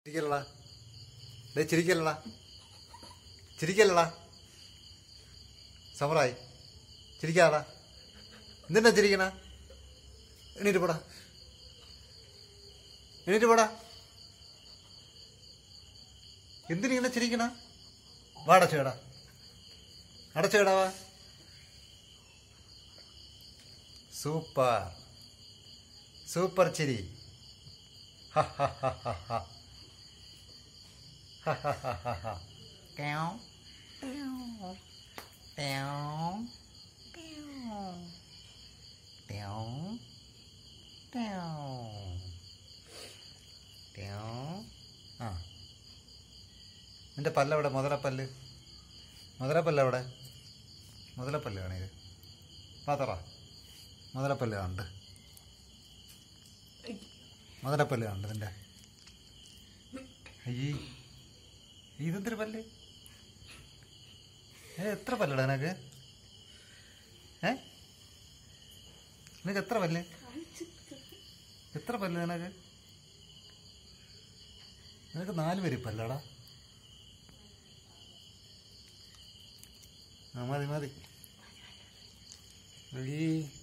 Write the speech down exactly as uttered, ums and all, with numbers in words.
ചിരിക്കല്ലടാ, day ചിരിക്കല്ലടാ, ചിരിക്കല്ലടാ, സമറായി ചിരിക്കാടാ. എന്തിനാ ചിരിക്കണ? എണീറ്റ് പോടാ, എണീറ്റ് പോടാ. എന്തിനിങ്ങനെ ചിരിക്കണ? വാടച്ചേടാ, അടച്ചേടാ വാ. സൂപ്പർ സൂപ്പർ ചിരി. ഹ ഹ ഹ ഹ ഹ ഹ ഹ ഹ ഹ. ട്യാവ് ട്യാവ് ട്യാവ് ട്യാവ് ട്യാവ് ട്യാവ്. ആ, നിന്റെ പല്ലെവിടെ? മുതലപ്പല്ല്, മുതലപ്പല്ല് എവിടെ? മുതലപ്പല്ല് കാണിയത് പാത്തറ. മുതലപ്പല്ല് കാണുന്നുണ്ട്, മുതലപ്പല്ല് കാണുന്നുണ്ട് നിന്റെ. അയ്യേ, ഇതെന്തൊരു പല്ല്? ഏ എത്ര പല്ലടാ നിനക്ക്? ഏ നിനക്ക് എത്ര പല്ല്? എത്ര പല്ല് നിനക്ക്? നിനക്ക് നാല് പേര് പല്ലടാ. ആ മതി മതി. ഈ